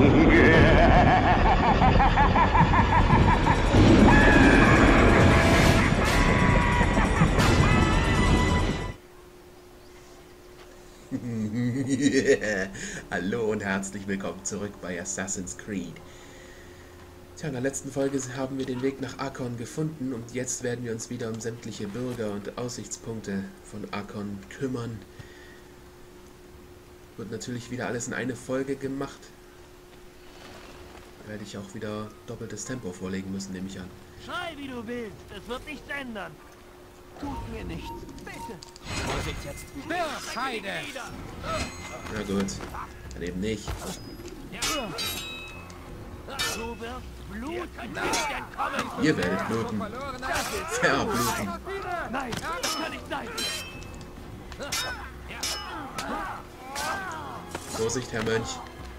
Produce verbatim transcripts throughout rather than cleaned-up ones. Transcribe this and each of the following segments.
Hallo und herzlich willkommen zurück bei Assassin's Creed. Tja, in der letzten Folge haben wir den Weg nach Archon gefunden und jetzt werden wir uns wieder um sämtliche Bürger und Aussichtspunkte von Archon kümmern. Wird natürlich wieder alles in eine Folge gemacht. Da werde ich auch wieder doppeltes Tempo vorlegen müssen, nehme ich an. Schrei wie du willst, es wird nichts ändern. Tut mir nichts, bitte. Vorsicht jetzt. Stirb, Heide! Na gut, dann eben nicht. Du wirst bluten. Ihr werdet bluten. Verbluten. Nein, das kann nicht sein. Vorsicht, Herr Mönch.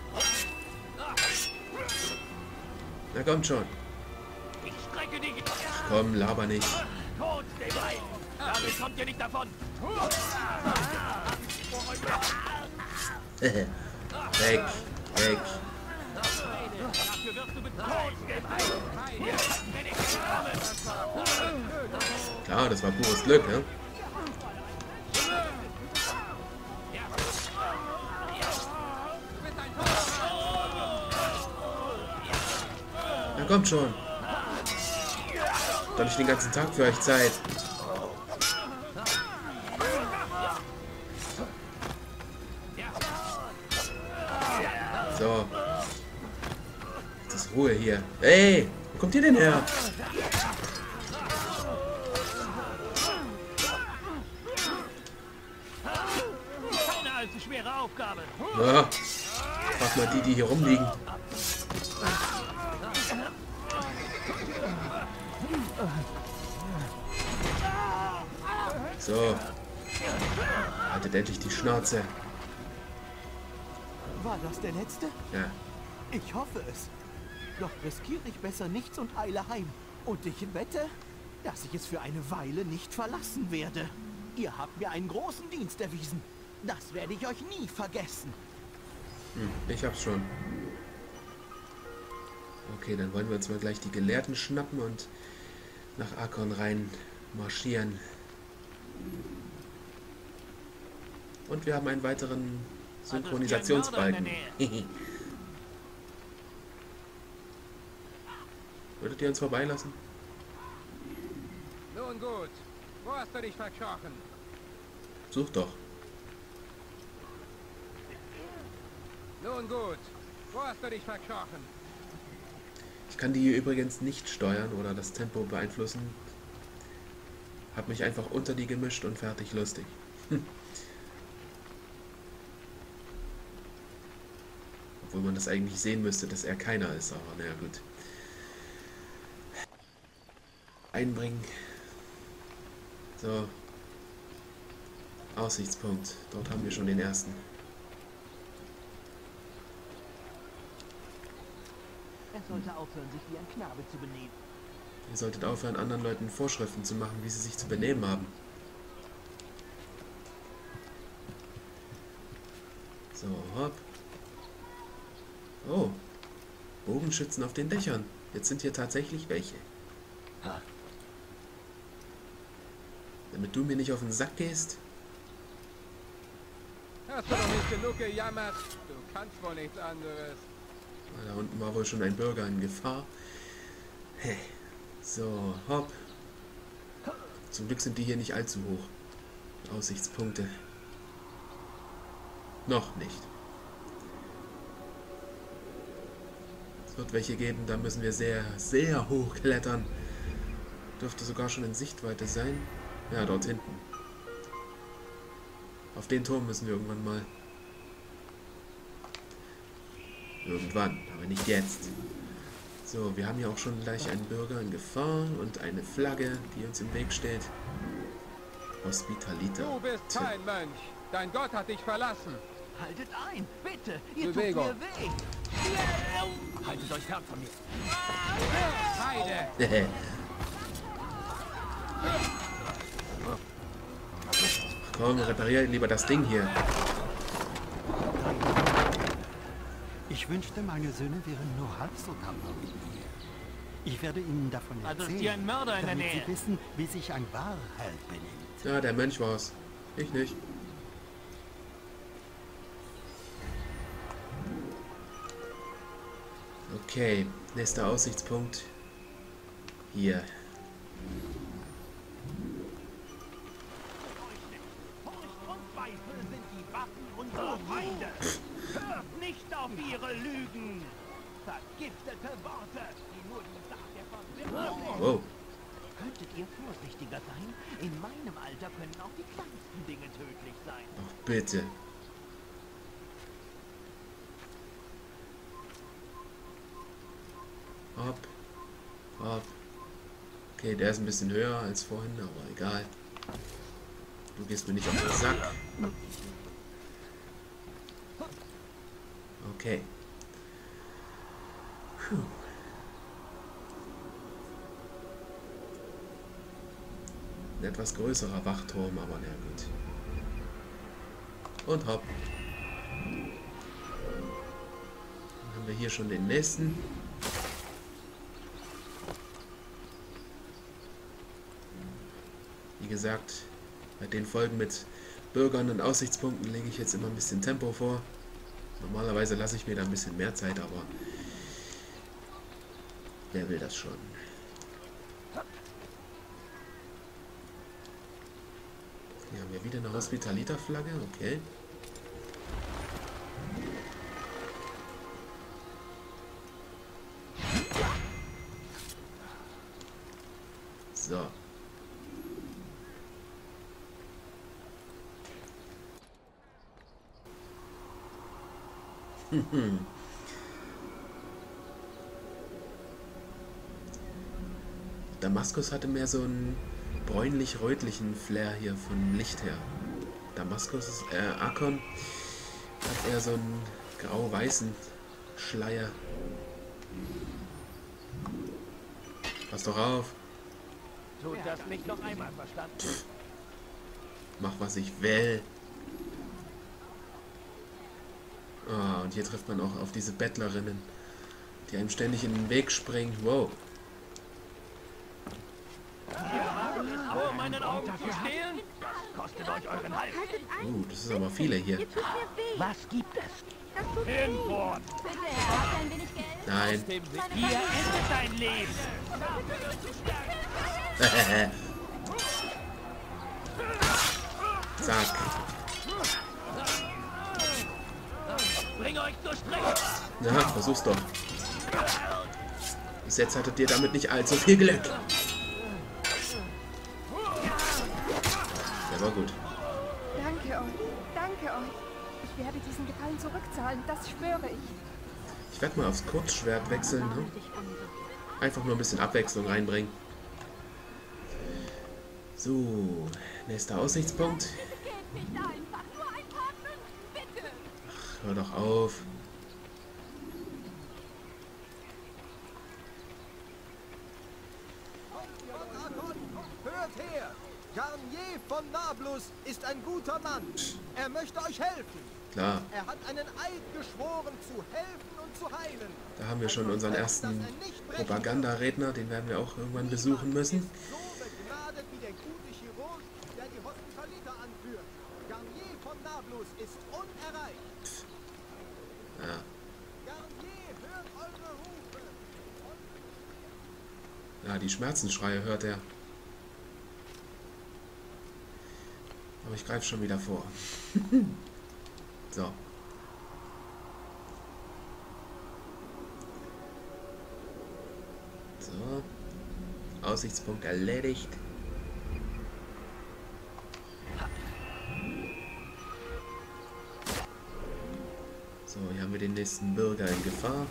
Na kommt schon. Ich strecke dich. Komm, laber nicht. Tot, den Bein. Damit kommt ihr nicht davon. Weg, weg. Dafür wirst du mit Tod, den Bein. Hier bin ich gekommen. Klar, das war pures Glück, ne? Na kommt schon. Doch nicht den ganzen Tag für euch Zeit. So. Jetzt ist Ruhe hier. Hey, wo kommt ihr denn her? Keine allzu schwere Aufgabe. Ja. Frag mal die, die hier rumliegen. So. Haltet endlich die Schnauze. War das der letzte? Ja. Ich hoffe es. Doch riskiere ich besser nichts und eile heim. Und ich wette, dass ich es für eine Weile nicht verlassen werde. Ihr habt mir einen großen Dienst erwiesen. Das werde ich euch nie vergessen. Hm, ich hab's schon. Okay, dann wollen wir uns mal gleich die Gelehrten schnappen und nach Archon rein marschieren. Und wir haben einen weiteren Synchronisationsbalken. Würdet ihr uns vorbeilassen? Nun gut, wo hast du dich verkrochen? Such doch. Nun gut, wo hast du dich verkrochen? Ich kann die hier übrigens nicht steuern oder das Tempo beeinflussen. Hab mich einfach unter die gemischt und fertig lustig. Hm. Obwohl man das eigentlich sehen müsste, dass er keiner ist, aber naja, gut. Einbringen. So. Aussichtspunkt. Dort haben wir schon den ersten. Er sollte aufhören, sich wie ein Knabe zu benehmen. Ihr solltet aufhören, anderen Leuten Vorschriften zu machen, wie sie sich zu benehmen haben. So, hopp. Oh. Bogenschützen auf den Dächern. Jetzt sind hier tatsächlich welche. Ha. Damit du mir nicht auf den Sack gehst. Hast du noch nicht genug gejammert? Du kannst wohl nichts anderes. Da unten war wohl schon ein Bürger in Gefahr. So, hopp. Zum Glück sind die hier nicht allzu hoch. Aussichtspunkte. Noch nicht. Es wird welche geben, da müssen wir sehr, sehr hoch klettern. Dürfte sogar schon in Sichtweite sein. Ja, dort hinten. Auf den Turm müssen wir irgendwann mal. Irgendwann, aber nicht jetzt. So, wir haben hier auch schon gleich einen Bürger in Gefahr und eine Flagge, die uns im Weg steht. Hospitalita. Du bist kein Mönch. Dein Gott hat dich verlassen. Haltet ein, bitte. Ihr Bewegung. tut mir weh. Haltet euch fern von mir. Heide! Komm, reparier lieber das Ding hier. Ich Ich wünschte, meine Söhne wären nur halb so tapfer wie ihr. Ich werde ihnen davon Also erzählen, ist hier ein Mörder in der damit Nähe. sie wissen, wie sich ein Wahrheld benimmt. Ja, der Mönch war's. Ich nicht. Okay, nächster Aussichtspunkt. Hier. Furcht und Zweifel sind die Waffen unserer Feinde. Hört nicht auf ihre Lügen. Vergiftete Worte, die nur die Saat der Verwirrung. Wow. Könntet ihr vorsichtiger sein? In meinem Alter können auch die kleinsten Dinge tödlich sein. Ach, bitte. Hopp. Hopp. Okay, der ist ein bisschen höher als vorhin, aber egal. Du gehst mir nicht auf den Sack. Okay. Puh. Ein etwas größerer Wachturm, aber na gut. Und hopp. Dann haben wir hier schon den nächsten. Wie gesagt, bei den Folgen mit Bürgern und Aussichtspunkten lege ich jetzt immer ein bisschen Tempo vor. Normalerweise lasse ich mir da ein bisschen mehr Zeit, aber wer will das schon? Hier haben wir wieder eine Hospitaliter-Flagge, okay. So. Damaskus hatte mehr so einen bräunlich-rötlichen Flair hier vom Licht her. Damaskus, äh, Akkon hat eher so einen grau-weißen Schleier. Pass doch auf. Tut das nicht noch einmal, verstanden? Mach, was ich will. Ah, und hier trifft man auch auf diese Bettlerinnen, die einem ständig in den Weg springen. Wow. Vor meinen Augen zu stehlen? Das kostet euch euren Hals. Uh, das ist aber viele hier. Ihr tut mir weh. Was gibt es? Das tut mir Hinfort! Bitte, Herr, habt ein wenig Geld? Nein. Hier endet dein Leben! Zack. Bring euch zur Strecke! Ja, versuch's doch. Bis jetzt hattet ihr damit nicht allzu viel Glück. Der war gut. Danke euch. Danke euch. Ich werde diesen Gefallen zurückzahlen. Das schwöre ich. Ich werde mal aufs Kurzschwert wechseln. Ne? Einfach nur ein bisschen Abwechslung reinbringen. So, nächster Aussichtspunkt. Geht nicht einfach. Nur ein paar Münzen, bitte. Ach, hör doch auf. Hört her! Garnier von Nablus ist ein guter Mann. Er möchte euch helfen. Klar, Er hat einen Eid geschworen, zu helfen und zu heilen. da haben wir schon unseren ersten Propagandaredner. Den werden wir auch irgendwann besuchen müssen. So begnadet wie der gute Chirurg, der die Hospitaliter anführt. Garnier von Nablus ist unerreicht. Ja. Garnier, hört eure Rufe. Ja, die Schmerzensschreie hört er. Aber ich greife schon wieder vor. So. So. Aussichtspunkt erledigt. So, hier haben wir den nächsten Bürger in Gefahr.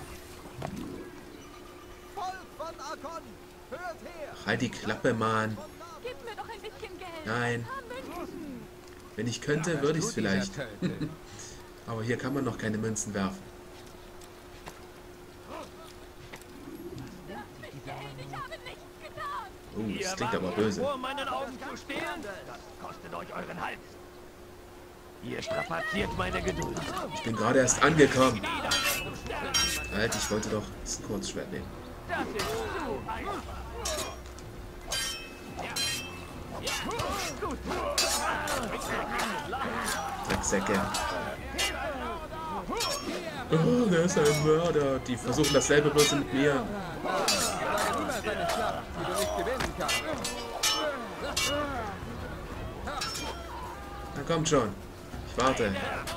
Volk von Akkon, hört her. Ach, halt die Klappe, Mann. Gib mir doch ein bisschen Geld. Nein. Ein paar Münzen. Wenn ich könnte, würde ich es vielleicht. Aber hier kann man noch keine Münzen werfen. Geld, ich habe nichts getan. Oh, das Ihr klingt aber wagt böse. vor meinen Augen zu stehlen? Das kostet euch euren Hals. Ihr strapaziert meine Geduld. Ich bin gerade erst angekommen. Halt, ich wollte doch das Kurzschwert nehmen. Das ist zu einfach. Drecksäcke. Oh, der ist ein Mörder. Die versuchen dasselbe bloß mit mir. Sage niemals eine Schlacht, die du nicht gewinnen kannst. Na kommt schon. Ich warte.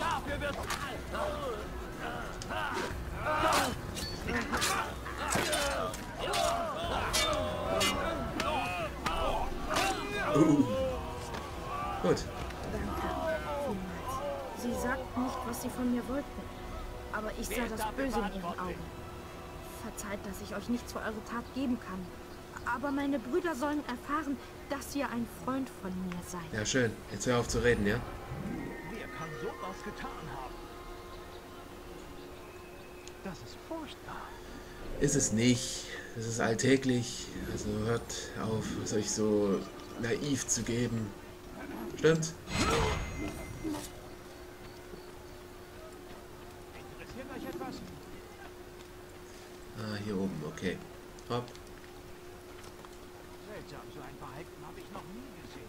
Uh. Gut. Sie sagten nicht, was Sie von mir wollten. Aber ich sah das Böse in Ihren Augen. Verzeiht, dass ich euch nichts für eure Tat geben kann. Aber meine Brüder sollen erfahren, dass ihr ein Freund von mir seid. Ja, schön. Jetzt hör auf zu reden, ja? Wer kann sowas getan haben? Das ist furchtbar. Ist es nicht. Es ist alltäglich. Also hört auf, euch so naiv zu geben. Stimmt? Interessiert euch etwas? Ah, hier oben, okay. Hopp. Seltsam, so ein Verhalten habe ich noch nie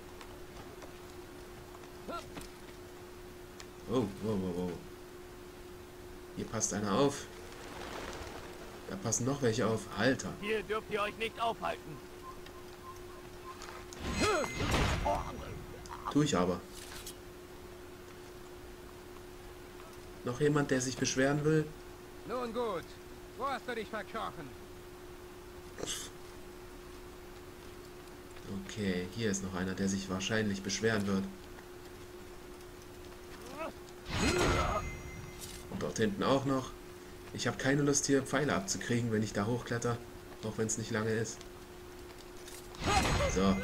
gesehen. Oh, wow, wow, wow. Hier passt einer auf. Da passen noch welche auf. Alter. Hier dürft ihr euch nicht aufhalten. Tu ich aber. Noch jemand, der sich beschweren will? Nun gut. Wo hast du dich verkrochen? Okay, hier ist noch einer, der sich wahrscheinlich beschweren wird. Und dort hinten auch noch. Ich habe keine Lust, hier Pfeile abzukriegen, wenn ich da hochkletter. Auch wenn es nicht lange ist. So.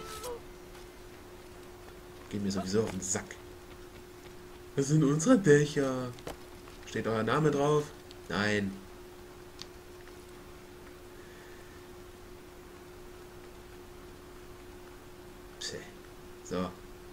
Gehen mir sowieso auf den Sack. Das sind unsere Dächer. Steht euer Name drauf? Nein. Psst. So.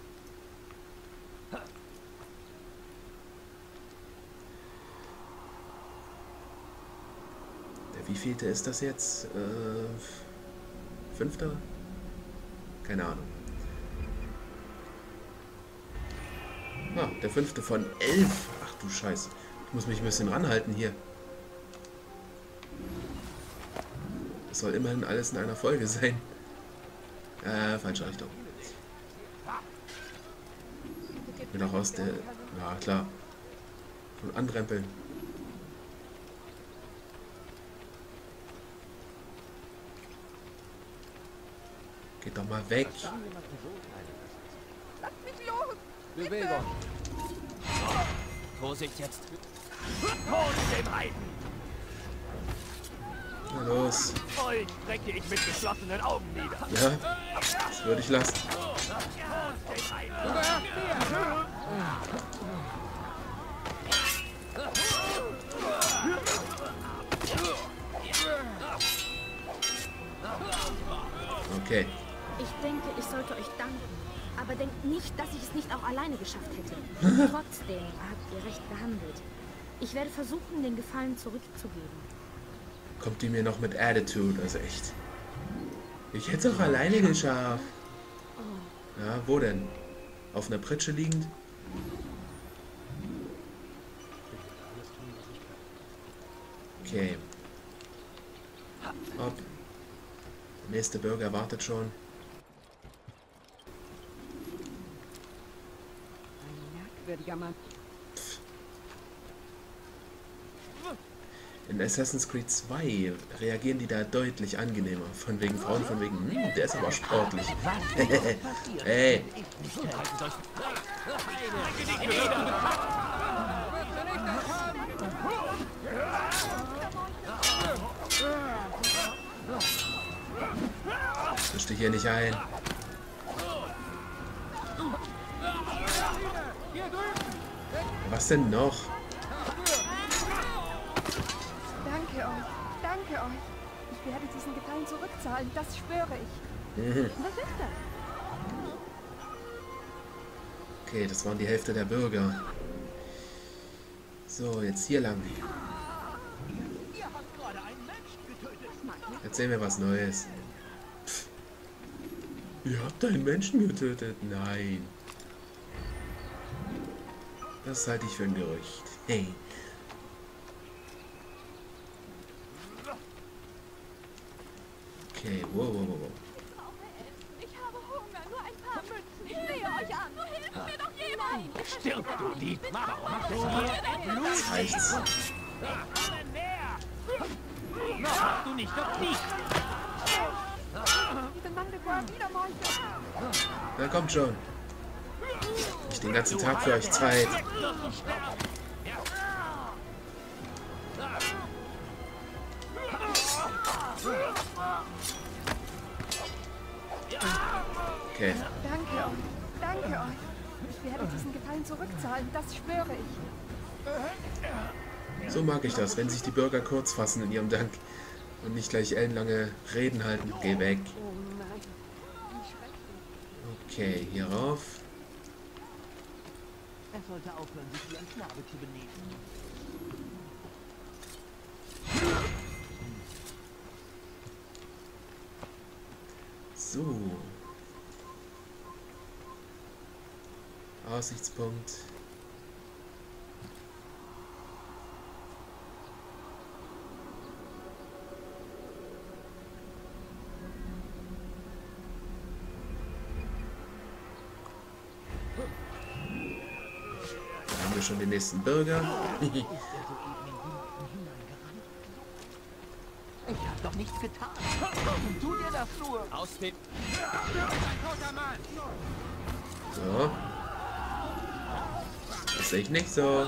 Der wievielte ist das jetzt? Äh, fünfter? Keine Ahnung. Ah, der fünfte von elf. Ach du Scheiße. Ich muss mich ein bisschen ranhalten hier. Das soll immerhin alles in einer Folge sein. Äh, falsche Richtung. Ich will auch aus der... Ja, klar. Von anrempeln. Geht doch mal weg. Lass mich los! Bewegung. Vorsicht jetzt. Tod dem Heiden! Na los. Euch strecke ich mit geschlossenen Augen nieder. Ja, das würde ich lassen. Okay. Ich denke, ich sollte euch danken. Aber denkt nicht, dass ich es nicht auch alleine geschafft hätte. Trotzdem habt ihr recht gehandelt. Ich werde versuchen, den Gefallen zurückzugeben. Kommt die mir noch mit Attitude, also echt. Ich hätte es auch alleine geschafft. Ja, wo denn? Auf einer Pritsche liegend? Okay. Hopp. Der nächste Bürger wartet schon. Ein merkwürdiger Mann. In Assassin's Creed zwei reagieren die da deutlich angenehmer. Von wegen Frauen, von wegen, hm, der ist aber sportlich. Hey. Misch dich hier nicht ein. Was denn noch? Danke euch. Danke euch. Ich werde diesen Gefallen zurückzahlen. Das schwöre ich. Mhm. Was ist das? Okay, das waren die Hälfte der Bürger. So, jetzt hier lang. Ihr habt gerade einen Menschen getötet. Erzähl mir was Neues. Pff. Ihr habt einen Menschen getötet? Nein. Das halte ich für ein Gerücht. Hey. Okay, wow, wow, wow, wow. Ich habe Hunger, nur ein paar Münzen. Ich sehe euch an. Nur hilft mir doch jemand. Stirb, du Dieb. Warum machst du hier Blut? Jetzt reicht's. Kommen mehr. Noch hast du nicht gepflegt. Na kommt schon. Ich den ganzen Tag für euch Zeit. Okay. Danke euch. Danke euch. Ich werde diesen Gefallen zurückzahlen, das schwöre ich. So mag ich das, wenn sich die Bürger kurz fassen in ihrem Dank und nicht gleich ellenlange Reden halten. Geh weg. Okay, hier rauf. Er sollte aufhören, sich wie ein Knabe zu benehmen. So. Aussichtspunkt. Da haben wir schon den nächsten Bürger. Ich hab doch nichts getan. Warum tut ihr das nur? Aus dem... Ein toter Mann! So. Das sehe ich nicht so.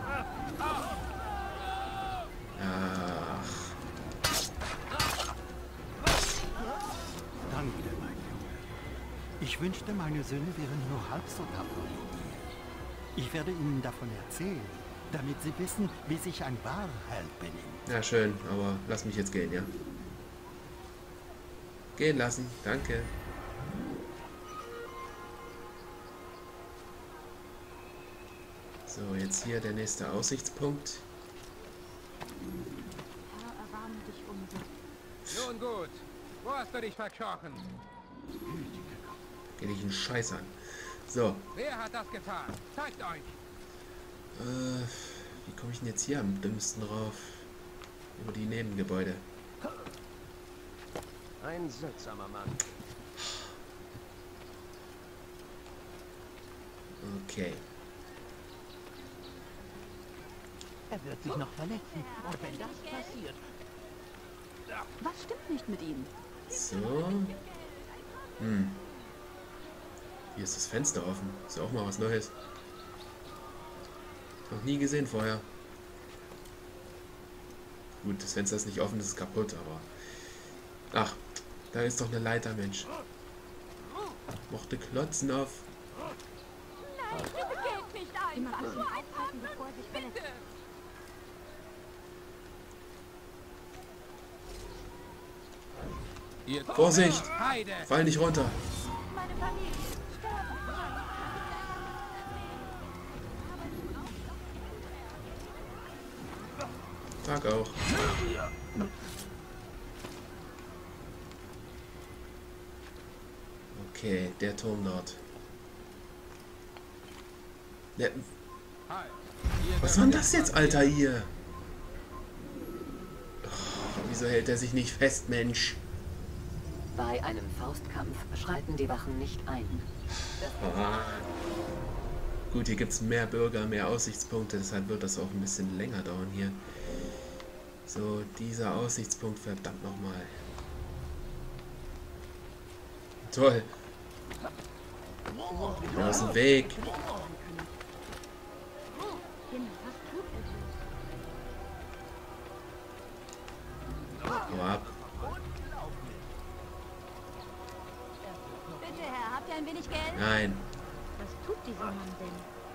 Ach. Danke, mein Junge. Ich wünschte, meine Söhne wären nur halb so tapfer wie ihr. Ich werde ihnen davon erzählen, damit sie wissen, wie sich ein Wahrheld benimmt. Ja, schön, aber lass mich jetzt gehen, ja? Gehen lassen, danke. So, jetzt hier der nächste Aussichtspunkt. Nun gut. Wo hast du dich verkrochen? Geh dich einen Scheiß an. So, Wer hat das getan? Zeigt euch! äh, wie komme ich denn jetzt hier am dümmsten rauf? Über die Nebengebäude. Ein seltsamer Mann. Okay. Er wird sich noch verletzen. Und wenn das passiert... Was stimmt nicht mit ihm? So. Hm. Hier ist das Fenster offen. Ist ja auch mal was Neues. Noch nie gesehen vorher. Gut, das Fenster ist nicht offen, das ist kaputt, aber... Ach, da ist doch eine Leiter, Mensch. Mochte klotzen auf. Nein, bitte geht nicht ein. Immer passen aufhalten, bevor er sich verletzt. Ihr Vorsicht! Heide! Fall nicht runter. Meine Familie sterben. Tag auch. Okay, der Turm dort. Der, Halt. was war denn das jetzt, Alter, hier? Oh, wieso hält er sich nicht fest, Mensch? Bei einem Faustkampf schreiten die Wachen nicht ein. Ah. Gut, hier gibt es mehr Bürger, mehr Aussichtspunkte, deshalb wird das auch ein bisschen länger dauern hier. So, dieser Aussichtspunkt, verdammt nochmal. Toll. Aus dem Weg. Hau ab. Bitte, Herr, habt ihr ein wenig Geld? Nein. Was tut dieser Mann denn?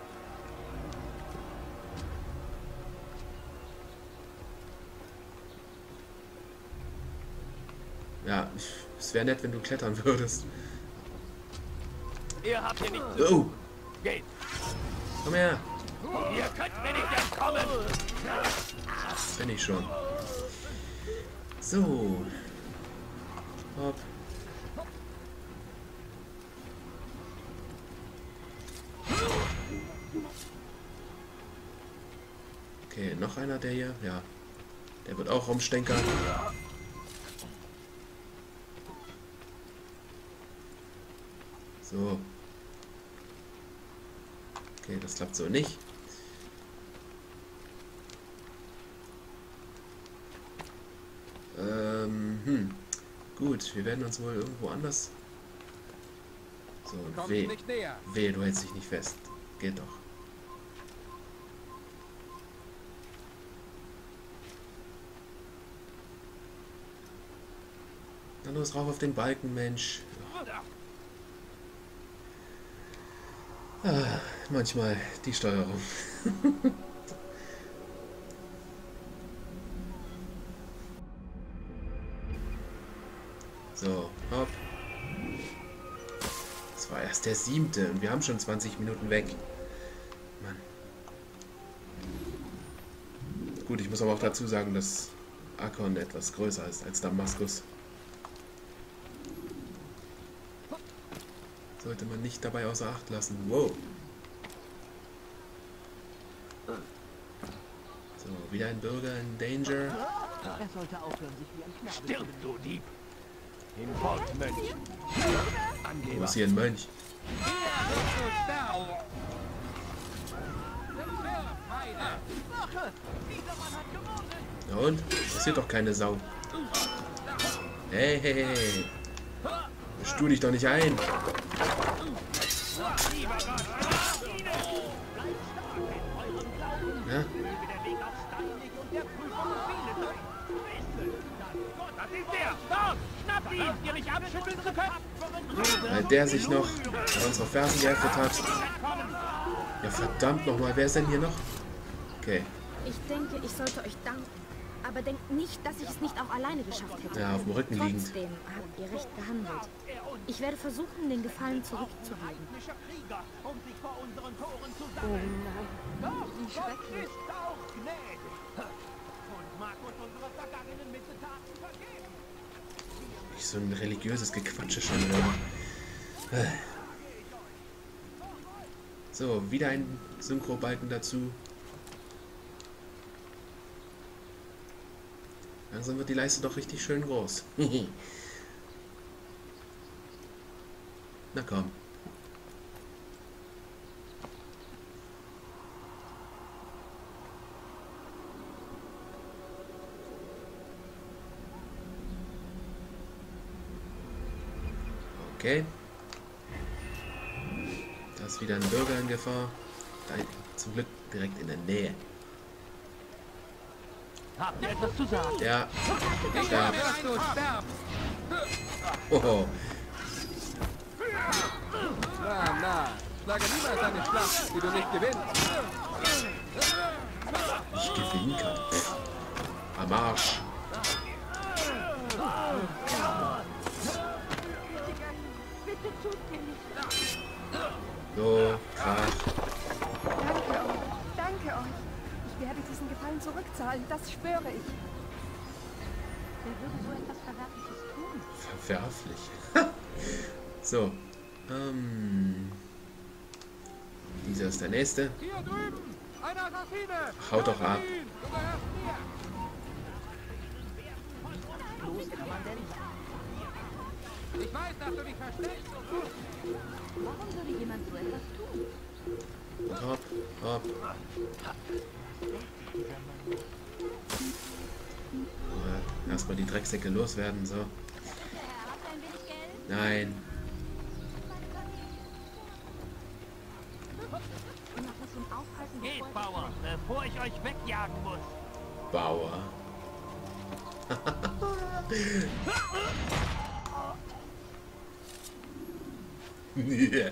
Ja, es wäre nett, wenn du klettern würdest. Ihr habt hier nicht zu... Oh, Geht. Komm her. Ihr könnt mir nicht entkommen. Bin ich schon. So. Hopp. Okay, noch einer der hier. Ja. Der wird auch rumstenkern. So. Okay, das klappt so nicht. Ähm, hm. Gut, wir werden uns wohl irgendwo anders... So, Kommt weh. nicht näher. Weh, du hältst dich nicht fest. Geht doch. Na los, rauf auf den Balken, Mensch. Ah, manchmal die Steuerung. So, hopp. Das war erst der siebte und wir haben schon zwanzig Minuten weg. Mann. Gut, ich muss aber auch dazu sagen, dass Akkon etwas größer ist als Damaskus. Sollte man nicht dabei außer Acht lassen. Wow. So, wieder ein Bürger in Danger. Er sollte aufhören, sich wie ein Knabe zu Stirb, du Dieb. Hinfort, Mönch. Wo Angeber. ist hier ein Mönch? Na und? Passiert doch keine Sau. Hey, hey, hey. Stuhl dich doch nicht ein. Ja? Weil der sich noch an unsere Fersen geheftet hat. Ja, verdammt nochmal. Wer ist denn hier noch? Okay. Ich denke, ich sollte euch danken. Aber denkt nicht, dass ich es nicht auch alleine geschafft hätte. Ja, auf dem Rücken liegend. Trotzdem habt ihr recht gehandelt. Ich werde versuchen, den Gefallen zurückzugeben. Oh nein. Doch, Wie schrecklich. ist auch gnädig. Und mag uns unsere vergangenen Missetaten vergeben. Ich so ein religiöses Gequatsche schon höre. So, wieder ein Synchro-Balken dazu. Langsam wird die Leiste doch richtig schön groß. Na komm. Okay. Da ist wieder ein Bürger in Gefahr. Da, zum Glück direkt in der Nähe. Habt ihr etwas zu sagen? Ja. Starb. Oh. Na, na. Schlage niemals eine Schlacht, die du nicht gewinnst. Ich gewinnen kann. Am Arsch. Bitte tut mir nicht. So, krach. Danke euch. Danke euch. Ich werde diesen Gefallen zurückzahlen. Das schwöre ich. Wer würde so etwas Verwerfliches tun? Verwerflich. So. Ähm. Dieser ist der nächste. Hier drüben! Eine Assassine! Haut doch ab. Du gehörst mir! Ich weiß, dass du dich versteckst. Warum würde jemand so etwas tun? Und hopp, hopp. So, erstmal die Drecksäcke loswerden, so. Nein. Geht, Bauer, bevor ich euch wegjagen muss. Bauer. Ja.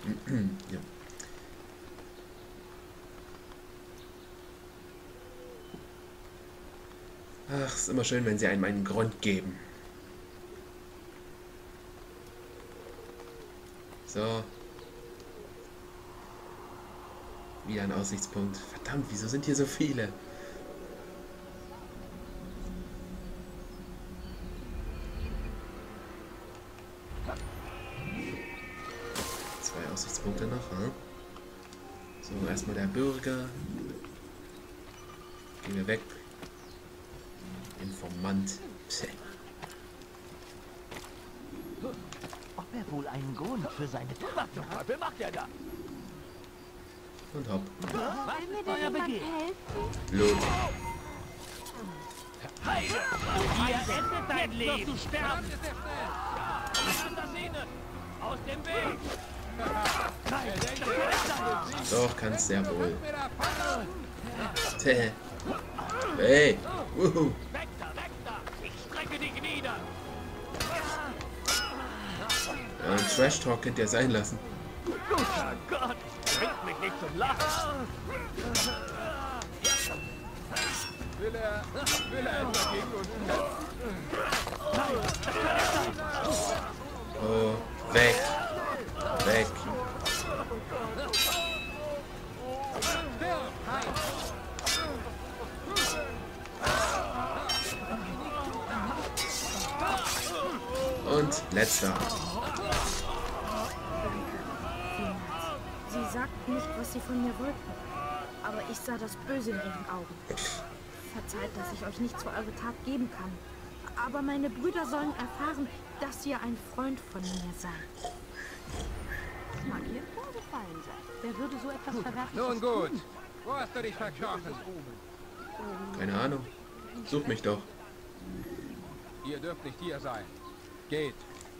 Ach, ist immer schön, wenn sie einem einen Grund geben. So. Wieder ein Aussichtspunkt. Verdammt, wieso sind hier so viele? Zwei Aussichtspunkte noch, hm? So, erstmal der Bürger. Gehen wir weg. Informant. Psst. Ob er wohl einen Grund für seine Tat hat? Was macht er da? Und hopp. Will mir denn jemand helfen? Blut. Heide! Hier endet dein Leben! Du sterben! Ja, Assassine! Aus dem Weg! Nein, das Doch, kannst sehr wohl. Täh. Hey! Wuhu. Weg da, weg da! Ich strecke dich nieder! Ja, ein Trash-Talk könnt ihr sein lassen. Guter Gott! Bringt mich nicht zum Lachen! Will er, will er etwa gegen uns kämpfen? Oh, weg. Weg. Und letzter. Sie sagten nicht, was sie von mir wollten. Aber ich sah das Böse in ihren Augen. Verzeiht, dass ich euch nichts für eure Tat geben kann. Aber meine Brüder sollen erfahren, dass ihr ein Freund von mir seid. Das mag ihr vorgefallen sein. Wer würde so etwas verwerfen? Nun gut. Wo hast du dich verkrochen? Keine Ahnung. Such mich doch. Ihr dürft nicht hier sein. Geht.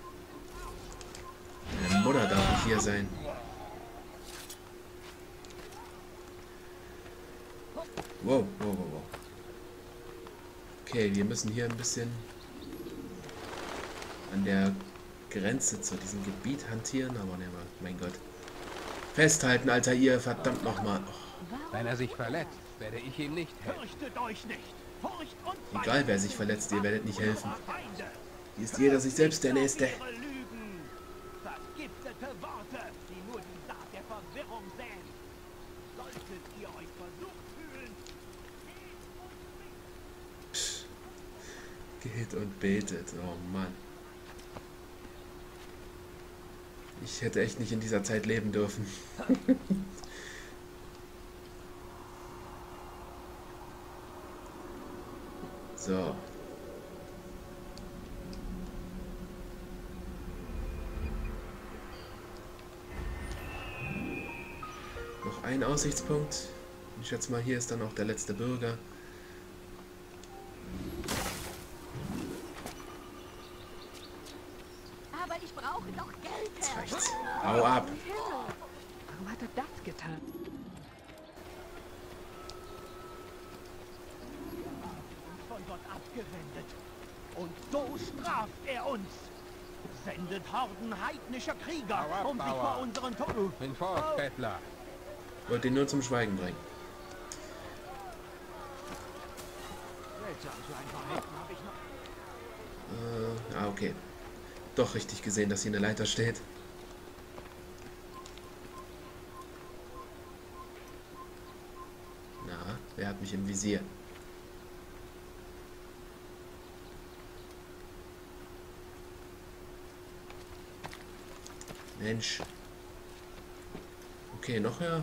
Meine Mutter darf nicht hier sein. Wow, wow, wow, wow. Okay, wir müssen hier ein bisschen an der Grenze zu diesem Gebiet hantieren, aber ne, mein Gott. Festhalten, Alter, ihr, verdammt nochmal. Oh. Wenn er sich verletzt, werde ich ihm nicht helfen. Fürchtet euch nicht! Furcht und Egal, wer sich verletzt, ihr werdet nicht helfen. Feinde! Hier ist jeder sich selbst der Nächste. Ihre Lügen! Vergiftete Worte, die nur die Saat der Verwirrung säen! Solltet ihr euch versucht fühlen, Geht und betet, oh Mann. Ich hätte echt nicht in dieser Zeit leben dürfen. So. Noch ein Aussichtspunkt. Ich schätze mal, hier ist dann auch der letzte Bürger. Aber ich brauche doch Geld, Jetzt Herr. reicht's. Hau ab. Warum hat er das getan? von Gott abgewendet. Und so straft er uns. Sendet Horden heidnischer Krieger, Hau ab, um sich Bauer. vor unseren Tod... Hinfort, Bettler. Wollte ihn nur zum Schweigen bringen. Seltsam, so ein Verhalten habe ich noch... Äh, ah, okay. Doch richtig gesehen, dass hier eine Leiter steht. Na, wer hat mich im Visier? Mensch. Okay, noch höher.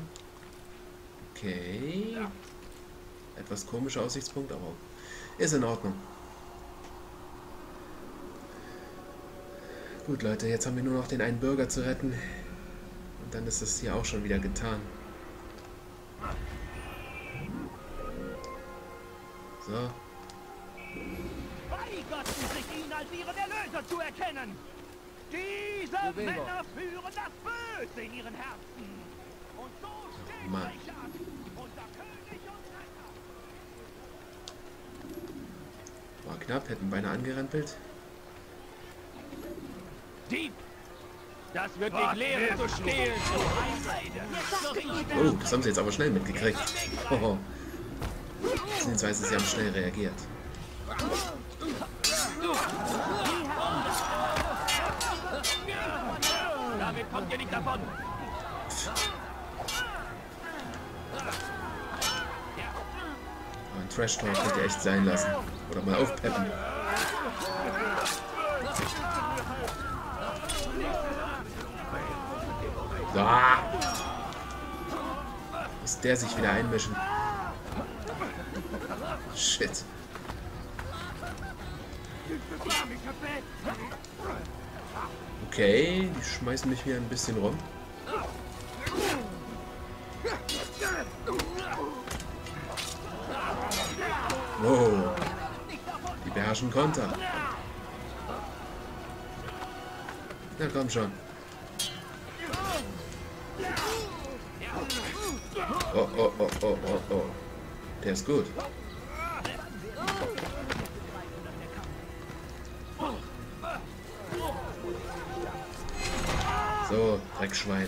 Okay. Etwas komischer Aussichtspunkt, aber ist in Ordnung. Gut, Leute, jetzt haben wir nur noch den einen Bürger zu retten. Und dann ist es hier auch schon wieder getan. So. weigerten sich, ihn als ihren Erlöser zu erkennen. Diese Bewegung. Männer führen das Böse in ihren Herzen. Und so steht Mann. euch an, unser König und Retter. War knapp, hätten beinahe angerempelt. Dieb! Das wird dich lehren zu stehlen, du Einseide! Oh, das haben sie jetzt aber schnell mitgekriegt. Hoho. Beziehungsweise sie haben schnell reagiert. Damit kommt ihr nicht davon! Trash Talk könnt ihr echt sein lassen. Oder mal aufpeppen. Ah! Muss der sich wieder einmischen. Shit. Okay, die schmeißen mich hier ein bisschen rum. Wow. Die beherrschen Konter. Na komm schon. Oh, oh, oh, oh, oh, oh. Der ist gut. So, Dreckschwein.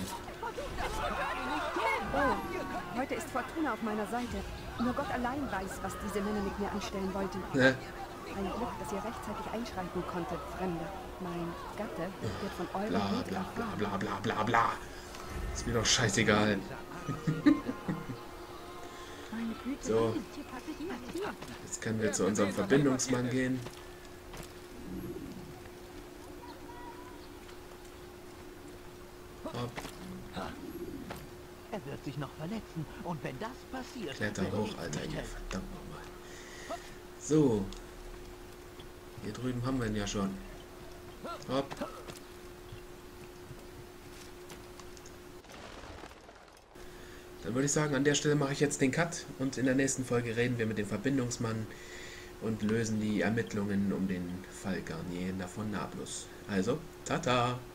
Oh, heute ist Fortuna auf meiner Seite. Nur Gott allein weiß, was diese Männer mit mir anstellen wollten. Ne? Ein Glück, dass ihr rechtzeitig einschreiten konntet, Fremde. Mein Gatte wird von eurem Bla, Weg bla, bla, erfahren. bla, bla, bla, bla. Ist mir doch scheißegal. So. Jetzt können wir zu unserem Verbindungsmann gehen. Hopp. Er wird sich noch verletzen. Und wenn das passiert... Kletter werde hoch, ich Alter, nicht hier. helfen. Verdammt nochmal. So. Hier drüben haben wir ihn ja schon. Hopp. Dann würde ich sagen, an der Stelle mache ich jetzt den Cut und in der nächsten Folge reden wir mit dem Verbindungsmann und lösen die Ermittlungen um den Fall Garnier von Nablus. Also, tata!